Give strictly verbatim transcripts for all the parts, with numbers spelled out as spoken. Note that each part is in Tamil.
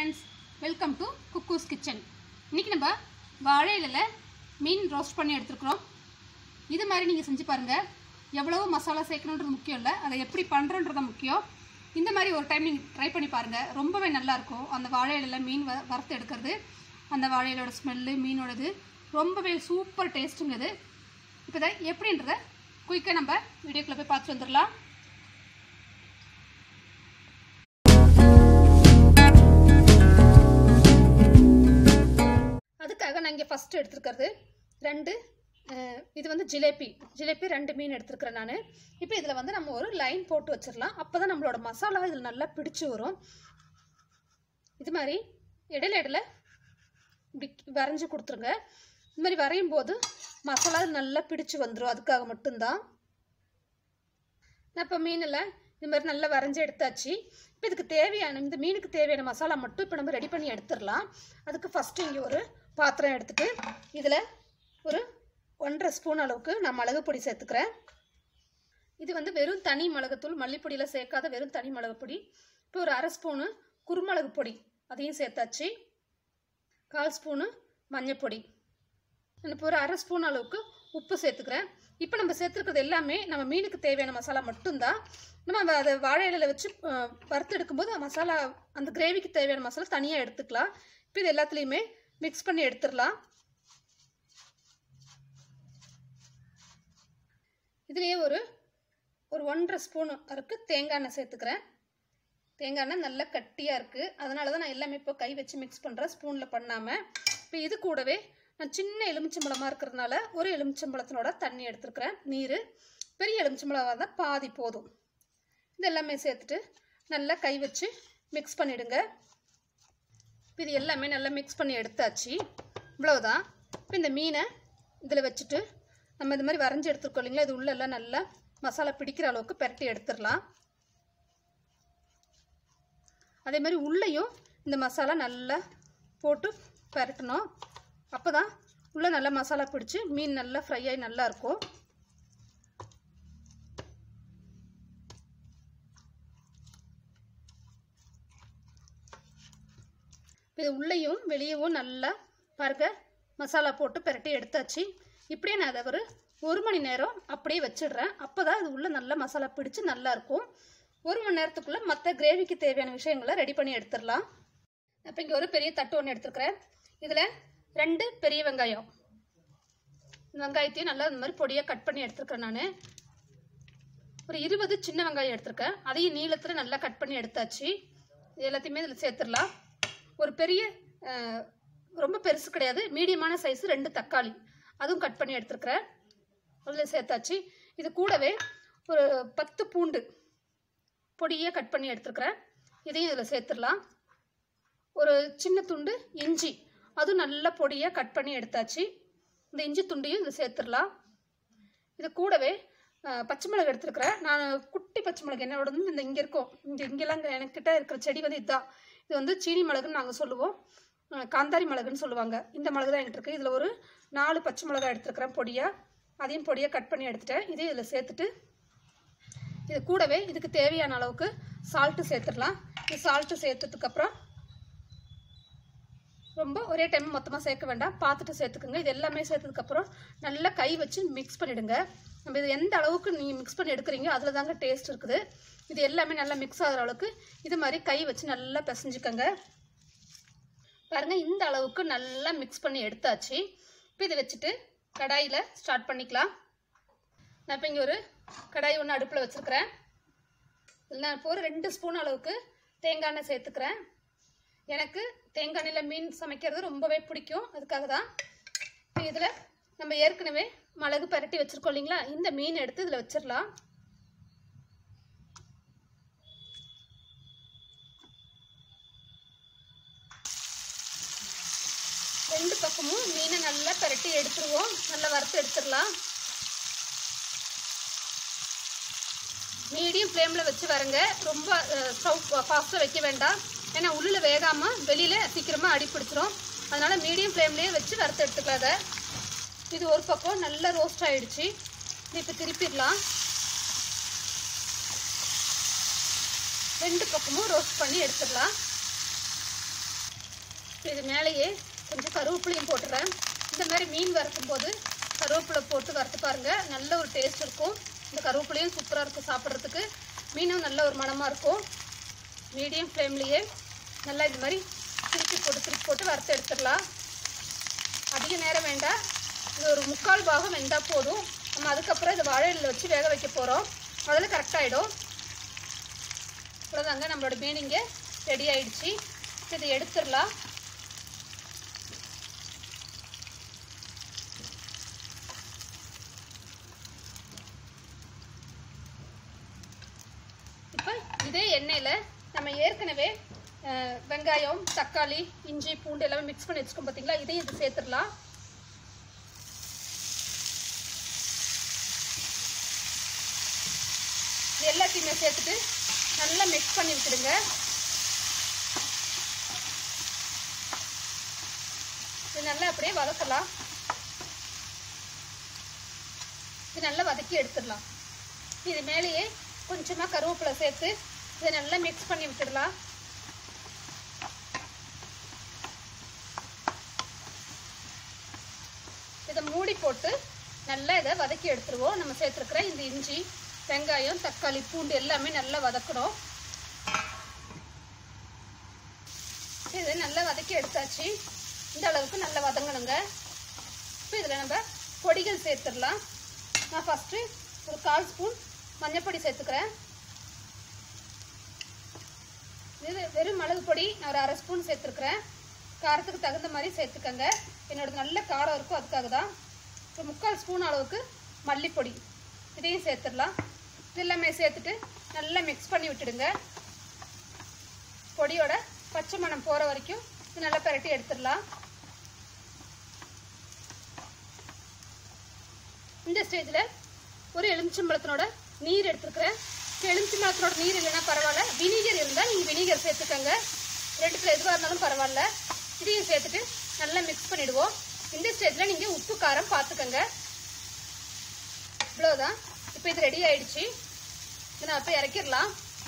friends, welcome to cuckoo's kitchen. இன்னைக்கு நம்ம வாழை இலையில மீன் ரோஸ்ட் பண்ணி எடுத்துக்கிறோம். இது மாதிரி நீங்க செஞ்சு பாருங்க. எவ்வளவு மசாலா சேர்க்கணும்ன்றது முக்கியம் இல்ல, அதை எப்படி பண்றோம்ன்றது முக்கியம். இந்த மாதிரி ஒரு டைம் நீங்க ட்ரை பண்ணி பாருங்க. ரொம்பவே நல்லா இருக்கும். அந்த வாழை இலையில மீன் வறுத்து எடுக்கிறது, அந்த வாழை இலையோட ஸ்மெல், மீனோடது ரொம்பவே சூப்பர் டேஸ்ட்டுங்க இது. இப்போ இதை எப்படின்றத குயிக்காக நம்ம வீடியோக்குள்ள போய் பார்த்துட்டு வந்துடலாம். அதுக்காக நான் இங்கே ஃபஸ்ட்டு எடுத்துருக்கிறது ரெண்டு, இது வந்து ஜிலேபி ஜிலேபி ரெண்டு மீன் எடுத்துருக்கிறேன் நான். இப்போ இதில் வந்து நம்ம ஒரு லைன் போட்டு வச்சிடலாம். அப்போ தான் நம்மளோட மசாலா இதில் நல்லா பிடிச்சி வரும். இது மாதிரி இடையில இடையில இப்படி வரைஞ்சி கொடுத்துருங்க. இது மாதிரி வரையும் போது மசாலா நல்லா பிடிச்சி வந்துடும். அதுக்காக மட்டும்தான் நான் இப்போ மீனில் இது மாதிரி நல்லா வரைஞ்சி எடுத்தாச்சு. இப்போ இதுக்கு தேவையான இந்த மீனுக்கு தேவையான மசாலா மட்டும் இப்போ நம்ம ரெடி பண்ணி எடுத்துடலாம். அதுக்கு ஃபஸ்ட்டு இங்கே ஒரு பாத்திரம் எடுத்துகிட்டு இதில் ஒரு ஒன்றரை ஸ்பூன் அளவுக்கு நான் மிளகு பொடி சேர்த்துக்கிறேன். இது வந்து வெறும் தனி மிளகுத்தூள், மல்லிப்பொடியில் சேர்க்காத வெறும் தனி மிளகு பொடி. இப்போ ஒரு அரை ஸ்பூனு குருமிளகு பொடி அதையும் சேர்த்தாச்சு. கால் ஸ்பூனு மஞ்சப்பொடி, இப்போ ஒரு அரை ஸ்பூன் அளவுக்கு உப்பு சேர்த்துக்கிறேன். இப்போ நம்ம சேர்த்துருக்கிறது எல்லாமே நம்ம மீனுக்கு தேவையான மசாலா மட்டும்தான். நம்ம அதை வாழை இலையில வச்சு வறுத்து எடுக்கும்போது மசாலா அந்த கிரேவிக்கு தேவையான மசாலா தனியாக எடுத்துக்கலாம். இப்போ இது எல்லாத்துலேயுமே மிக்ஸ் பண்ணி எடுத்துடலாம். இதுலேயே ஒரு ஒரு ஒன்றரை ஸ்பூனு அதுக்கு தேங்காய் எண்ணெய் சேர்த்துக்கிறேன். தேங்காய் எண்ணெய் நல்லா கட்டியாக இருக்குது, அதனால தான் நான் எல்லாமே இப்போ கை வச்சு மிக்ஸ் பண்ணுறேன், ஸ்பூனில் பண்ணாமல். இப்போ இது கூடவே நான் சின்ன எலுமிச்சம்பழமாக இருக்கிறதுனால ஒரு எலுமிச்சம்பழத்தினோட தண்ணி எடுத்துருக்கிறேன், நீர். பெரிய எலுமிச்சம்பழமாக தான் பாதி போதும். இது எல்லாமே சேர்த்துட்டு நல்லா கை வச்சு மிக்ஸ் பண்ணிவிடுங்க. இப்போ இது எல்லாமே நல்லா மிக்ஸ் பண்ணி எடுத்தாச்சு. இவ்வளவுதான். இப்போ இந்த மீனை இதில் வச்சுட்டு நம்ம இது மாதிரி வரைஞ்சி எடுத்துருக்கோம் இல்லைங்களா, இது உள்ளெல்லாம் நல்லா மசாலா பிடிக்கிற அளவுக்கு பெரட்டி எடுத்துடலாம். அதே மாதிரி உள்ளேயும் இந்த மசாலா நல்லா போட்டு பெரட்டணும். அப்போ தான் உள்ளே நல்லா மசாலா பிடிச்சி மீன் நல்லா ஃப்ரை ஆகி நல்லா இருக்கும். இது உள்ளேயும் வெளியவும் நல்லா பாருங்க மசாலா போட்டு பெரட்டி எடுத்தாச்சு. இப்படியே நான் அதை ஒரு ஒரு மணி நேரம் அப்படியே வச்சிடுறேன். அப்போ தான் அது உள்ளே நல்லா மசாலா பிடிச்சி நல்லா இருக்கும். ஒரு மணி நேரத்துக்குள்ளே மற்ற கிரேவிக்கு தேவையான விஷயங்களை ரெடி பண்ணி எடுத்துடலாம். இப்போ இங்கே ஒரு பெரிய தட்டு ஒன்று எடுத்துருக்கிறேன். இதில் ரெண்டு பெரிய வெங்காயம், வெங்காயத்தையும் நல்லா இந்த மாதிரி பொடியாக கட் பண்ணி எடுத்துருக்கிறேன். நான் ஒரு இருபது சின்ன வெங்காயம் எடுத்துருக்கேன், அதையும் நீளத்தில் நல்லா கட் பண்ணி எடுத்தாச்சு. இது எல்லாத்தையுமே இதில் சேர்த்துடலாம். ஒரு பெரிய ரொம்ப பெருசு கிடையாது, மீடியமான சைஸு ரெண்டு தக்காளி அதுவும் கட் பண்ணி எடுத்துருக்கிறேன், அதில் சேர்த்தாச்சு. இது கூடவே ஒரு பத்து பூண்டு பொடியாக கட் பண்ணி எடுத்துருக்கிறேன், இதையும் இதில் சேர்த்துடலாம். ஒரு சின்ன துண்டு இஞ்சி அதுவும் நல்லா பொடியாக கட் பண்ணி எடுத்தாச்சு. இந்த இஞ்சி துண்டையும் இதில் சேர்த்துடலாம். இது கூடவே பச்சை மிளகு எடுத்துருக்கிறேன். நான் குட்டி பச்சை மிளகு என்னோட வந்து இந்த இங்கே இருக்கும், இங்கே இங்கெல்லாம் எனக்கிட்ட இருக்கிற செடி வந்து இதுதான். இது வந்து சீனி மிளகுன்னு நாங்கள் சொல்லுவோம், காந்தாரி மிளகுன்னு சொல்லுவாங்க. இந்த மிளகு தான் என்கிட்ட இருக்குது. இதில் ஒரு நாலு பச்சை மிளகா எடுத்துருக்கிறேன் பொடியாக, அதையும் பொடியாக கட் பண்ணி எடுத்துட்டேன். இதையும் இதில் சேர்த்துட்டு இது கூடவே இதுக்கு தேவையான அளவுக்கு சால்ட்டு சேர்த்துடலாம். இது சால்ட்டு சேர்த்ததுக்கப்புறம் ரொம்ப ஒரே டைம் மொத்தமாக சேர்க்க வேண்டாம், பார்த்துட்டு சேர்த்துக்குங்க. இது எல்லாமே சேர்த்ததுக்கப்புறம் நல்லா கை வச்சு மிக்ஸ் பண்ணிவிடுங்க. நம்ம இது எந்த அளவுக்கு நீங்கள் மிக்ஸ் பண்ணி எடுக்கிறீங்க அதில் தாங்க டேஸ்ட் இருக்குது. இது எல்லாமே நல்லா மிக்ஸ் ஆகிற அளவுக்கு இது மாதிரி கை வச்சு நல்லா பிசைஞ்சுக்கோங்க. பாருங்கள், இந்த அளவுக்கு நல்லா மிக்ஸ் பண்ணி எடுத்தாச்சு. இப்போ இதை வச்சுட்டு கடாயில் ஸ்டார்ட் பண்ணிக்கலாம். நான் இப்போ இங்கே ஒரு கடாய் ஒன்று அடுப்பில் வச்சுருக்கிறேன். இதில் நான் இப்போ ஒரு ரெண்டு ஸ்பூன் அளவுக்கு தேங்காய் எண்ணெய் சேர்த்துக்கிறேன். எனக்கு தேங்காய் எண்ணெயில் மீன் சமைக்கிறது ரொம்பவே பிடிக்கும், அதுக்காக தான். இப்போ இதில் நம்ம ஏற்கனவே மிளகு பரட்டி வச்சுருக்கோம் இல்லைங்களா, இந்த மீன் எடுத்து இதில் வச்சிடலாம். ரெண்டு பக்கமும் மீனை நல்லா பரட்டி எடுத்துருவோம், நல்லா வறுத்து எடுத்துடலாம். மீடியம் ஃப்ளேமில் வச்சு வரங்க, ரொம்ப ஸ்டவ் ஃபாஸ்ட்டாக வைக்க வேண்டாம், ஏன்னா உள்ளில் வேகாமல் வெளியில் சீக்கிரமாக அடி பிடிச்சிரும். அதனால் மீடியம் ஃப்ளேம்லேயே வச்சு வறுத்து எடுத்துக்கலாம். அதை இது ஒரு பக்கம் நல்லா ரோஸ்ட் ஆகிடுச்சு. இப்போ திருப்பிடலாம். ரெண்டு பக்கமும் ரோஸ்ட் பண்ணி எடுத்துடலாம். மேலேயே கொஞ்சம் கருவேப்பிலையும் போட்டுறேன். இந்த மாதிரி மீன் வறுக்கும் போது கருவேப்பிலை போட்டு வறுத்து பாருங்கள், நல்ல ஒரு டேஸ்ட் இருக்கும். இந்த கருவேப்பிலையும் சூப்பராக இருக்கும் சாப்பிட்றதுக்கு, மீனும் நல்ல ஒரு மணமாக இருக்கும். மீடியம் ஃப்ளேம்லேயே நல்லா இந்த மாதிரி திருப்பி போட்டு திருப்பி போட்டு வறுத்து எடுத்துடலாம். அதிக நேரம் வேண்டாம், இது ஒரு முக்கால் பாகம் வெந்தால் போதும். நம்ம அதுக்கப்புறம் இதை வாழையில வச்சு வேக வைக்க போகிறோம், அதில் கரெக்டாகிடும். அவ்வளோதாங்க, நம்மளோட மீன் இங்கே ரெடி ஆகிடுச்சு. இதை எடுத்துடலாம். இப்போ இதே எண்ணெயில் நம்ம ஏற்கனவே வெங்காயம், தக்காளி, இஞ்சி, பூண்டு எல்லாமே மிக்ஸ் பண்ணி வச்சுக்கோம் பார்த்தீங்களா, இதையும் இது சேர்த்துடலாம். இது எல்லாத்தையுமே சேர்த்துட்டு நல்லா மிக்ஸ் பண்ணி விட்டுடுங்க. இது நல்லா அப்படியே வதக்கலாம். இது நல்லா வதக்கி எடுத்துடலாம். இது மேலேயே கொஞ்சமாக கருவேப்பிலை சேர்த்து இதை நல்லா மிக்ஸ் பண்ணி விட்டுடலாம். இதை மூடி போட்டு நல்லா இதை வதக்கி எடுத்துருவோம். நம்ம சேர்த்துருக்கிற இந்த இஞ்சி, வெங்காயம், தக்காளி, பூண்டு எல்லாமே நல்லா வதக்கணும். இதை நல்லா வதக்கி எடுத்தாச்சு. இந்த அளவுக்கு நல்லா வதங்கணுங்க. இப்போ இதில் நம்ம பொடிகள் சேர்த்துடலாம். நான் ஃபஸ்ட்டு ஒரு கால் ஸ்பூன் மஞ்சள் பொடி சேர்த்துக்கிறேன். இது வெறும் மிளகு பொடி நான் ஒரு அரை ஸ்பூன் சேர்த்துருக்குறேன். காரத்துக்கு தகுந்த மாதிரி சேர்த்துக்கங்க. என்னோடது நல்ல காரம் இருக்கும், அதுக்காக தான். இப்போ முக்கால் ஸ்பூன் அளவுக்கு மல்லிப்பொடி இதையும் சேர்த்துடலாம். இது எல்லாமே சேர்த்துட்டு நல்லா மிக்ஸ் பண்ணி விட்டுடுங்க. பொடியோட பச்சை மணம் போகிற வரைக்கும் இது நல்லா பிரட்டி எடுத்துடலாம். இந்த ஸ்டேஜில் ஒரு எலுமிச்சம்பழத்தினோட நீர் எடுத்துருக்குறேன். எலுமிச்சம்பழத்தினோட நீர் இல்லைன்னா பரவாயில்ல, வினிகர் இருந்தால் நீங்கள் வினிகர் சேர்த்துக்கங்க. ரெண்டுத்தில் எதுவாக இருந்தாலும் பரவாயில்ல. இதையும் சேர்த்துட்டு நல்லா மிக்ஸ் பண்ணிவிடுவோம். இந்த ஸ்டேஜில் நீங்கள் உப்பு காரம் பார்த்துக்கங்க. இவ்வளோதான். இப்போ இது ரெடி ஆகிடுச்சு. இதை நான் இப்போ இறக்கிடலாம்.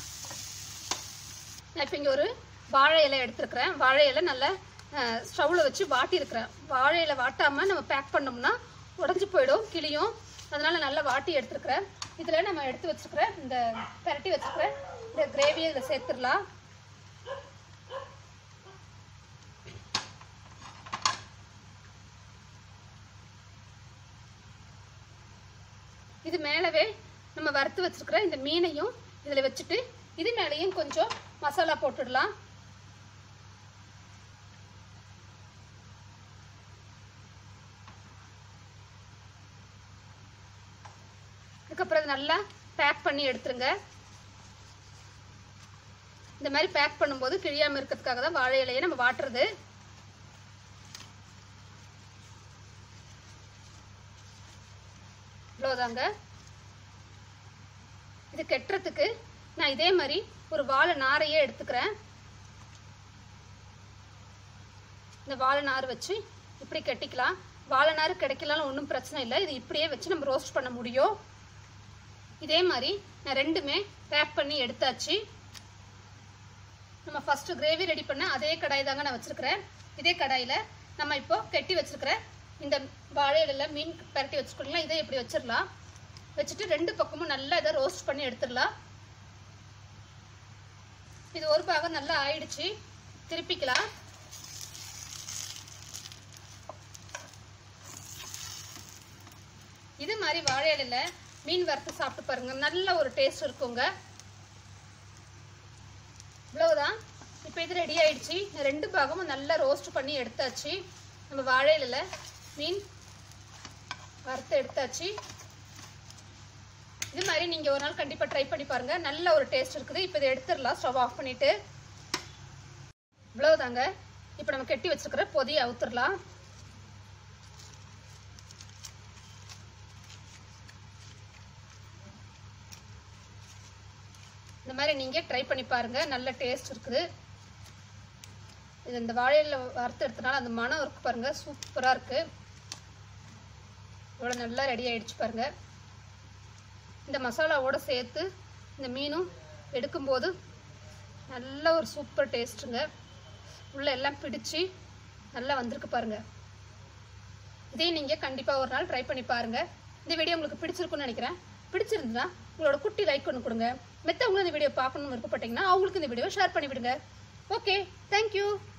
நான் இப்போ இங்கே ஒரு வாழை இலை எடுத்துருக்குறேன். வாழை இலை நல்லா ஸ்டவ்வில் வச்சு வாட்டியிருக்கிறேன். வாழை இலை வாட்டாமல் நம்ம பேக் பண்ணோம்னா உடஞ்சி போயிடும், கிளியும். அதனால் நல்லா வாட்டி எடுத்துருக்குறேன். இதில் நம்ம எடுத்து வச்சுருக்கிறேன் இந்த பரட்டி வச்சுருக்கிறேன் இந்த கிரேவியை இதில் சேர்த்துடலாம். இது மேலவே நம்ம வறுத்து வச்சுருக்கிற இந்த மீனையும் இதில் வச்சுட்டு இது மேலேயும் கொஞ்சம் மசாலா போட்டுடலாம். அதுக்கப்புறம் இது நல்லா பேக் பண்ணி எடுத்துருங்க. இந்த மாதிரி பேக் பண்ணும்போது கிழியாமல் இருக்கிறதுக்காக தான் வாழை இலையை நம்ம வாட்டுறது. இவ்வளோதாங்க. இது கெட்டுறதுக்கு நான் இதே மாதிரி ஒரு வாழை நாரையே எடுத்துக்கிறேன். இந்த வாழை நார் வச்சு இப்படி கட்டிக்கலாம். வாழை நார் கிடைக்கலாம்னு ஒன்றும் பிரச்சனை இல்லை. இது இப்படியே வச்சு நம்ம ரோஸ்ட் பண்ண முடியும். இதே மாதிரி நான் ரெண்டுமே பேக் பண்ணி எடுத்தாச்சு. நம்ம ஃபஸ்ட்டு கிரேவி ரெடி பண்ண அதே கடாய் தாங்க நான் வச்சுருக்கிறேன். இதே கடாயில் நம்ம இப்போ கட்டி வச்சுருக்கிற இந்த வாழையில மீன் பரட்டி வச்சுக்கோங்களா, இதை இப்படி வச்சிடலாம். வச்சுட்டு ரெண்டு பக்கமும் நல்லா இதை ரோஸ்ட் பண்ணி எடுத்துடலாம். இது ஒரு பாகம் நல்லா ஆயிடுச்சு. திருப்பிக்கலாம். இது மாதிரி வாழை இலையில மீன் வறுத்து சாப்பிட்டு பாருங்க, நல்ல ஒரு டேஸ்ட் இருக்குங்க. இவ்வளவுதான். இப்போ இது ரெடி ஆயிடுச்சு. ரெண்டு பாகமும் நல்லா ரோஸ்ட் பண்ணி எடுத்தாச்சு. நம்ம வாழை இலையில மீன் வறுத்து எடுத்தாச்சு. இது மாதிரி நீங்கள் ஒரு நாள் கண்டிப்பாக ட்ரை பண்ணி பாருங்கள், நல்ல ஒரு டேஸ்ட் இருக்குது. இப்போ இதை எடுத்துடலாம், ஸ்டவ் ஆஃப் பண்ணிவிட்டு. இவ்வளவுதாங்க. இப்போ நம்ம கெட்டி வச்சுருக்கிற பொதியை அவுத்துடலாம். இந்த மாதிரி நீங்கள் ட்ரை பண்ணி பாருங்கள், நல்ல டேஸ்ட் இருக்குது. இது இந்த வாழையில வறுத்து எடுத்தனால அந்த மனம் இருக்கு பாருங்கள், சூப்பராக இருக்குது. இவ்வளோ நல்லா ரெடி ஆகிடுச்சு பாருங்கள். இந்த மசாலாவோடு சேர்த்து இந்த மீனும் எடுக்கும்போது நல்ல ஒரு சூப்பர் டேஸ்ட்டுங்க. உள்ளே எல்லாம் பிடிச்சி நல்லா வந்திருக்கு பாருங்கள். இதையும் நீங்கள் கண்டிப்பாக ஒரு நாள் ட்ரை பண்ணி பாருங்கள். இந்த வீடியோ உங்களுக்கு பிடிச்சிருக்குன்னு நினைக்கிறேன். பிடிச்சிருந்துன்னா உங்களோட குட்டி லைக் ஒன்று கொடுங்க. மெத்தவங்களும் இந்த வீடியோ பார்க்கணும்னு விருப்பப்பட்டீங்கன்னா அவங்களுக்கு இந்த வீடியோ ஷேர் பண்ணிவிடுங்க. Okay, thank you.